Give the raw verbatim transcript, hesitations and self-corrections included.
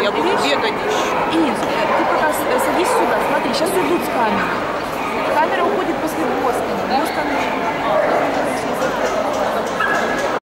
я буду бегать еще. Ин, ты пока садись сюда, смотри, сейчас уйдут с камеры.